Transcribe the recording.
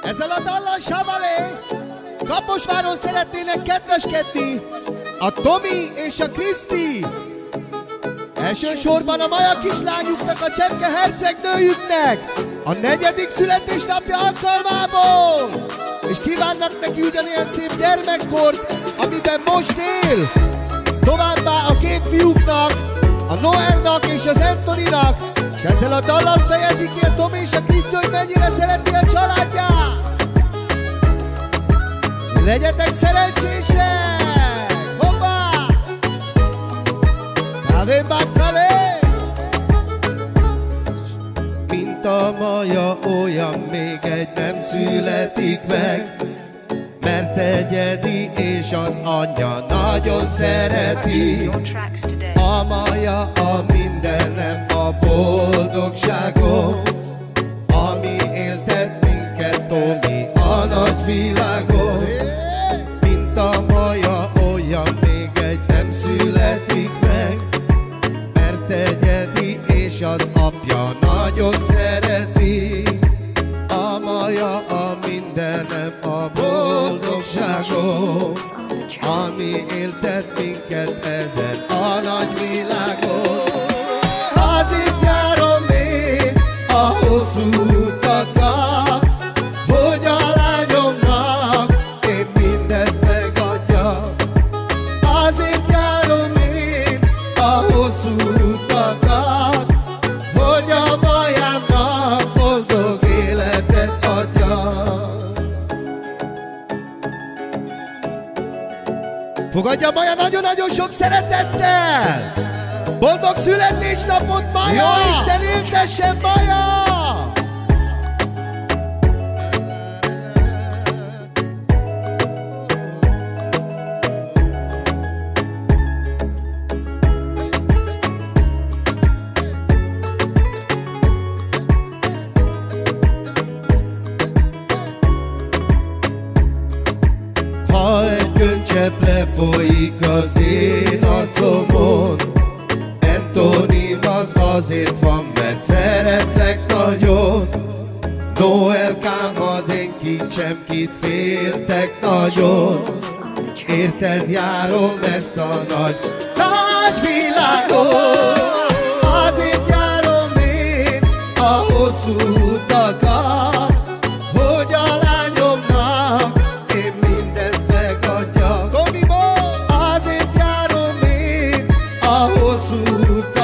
Ezzel a dallal Savalé Kaposváron szeretnének kedveskedni a Tomi és a Kriszti. Elsősorban a Maja kislányuknak, a Csepke hercegnőjüknek a 4. születésnapja alkalmából, és kívánnak neki ugyanilyen szép gyermekkort, amiben most él. Továbbá a két fiúknak, a Noelnak és az Antoninak, és ezzel a dallal fejezik ki a Tomi és a Kriszti, hogy mennyire szereti a családját. Legyetek szerencsések! Hoppá! Kávémbák felé! Mint a Maja, olyan még egy nem születik meg, mert egyedi és az anyja nagyon szereti. A Maja a mindenem, a boldogságom, ami éltet minket, Tomi, a nagy világon. Mint a Maja, olyan még egy nem születik meg, mert egyedi és az apja nagyon szereti. A Maja a mindenem, a boldogságom, ami éltet minket ezen a nagy világon. Azért járom én a hosszú utakat, hogy a lányomnak én mindent megadjak. Azért járom én a hosszú utakat, hogy a Majámnak boldog életet adjak. Fogadja Maja nagyon-nagyon sok szeretettel! Boldog születésnapot, Maja! Ja! Isten éltessen, Maja! Ha egy könycsepp lefolyik az én arcomon, Antonim, az azért van, mert szeretlek nagyon. Noelkám, az én kincsem, kit féltek nagyon. Érted, járom ezt a nagy világot. Azért járom én a hosszú utakat, hogy a lányomnak én mindent megadjak. Azért járom én a hosszú utakat,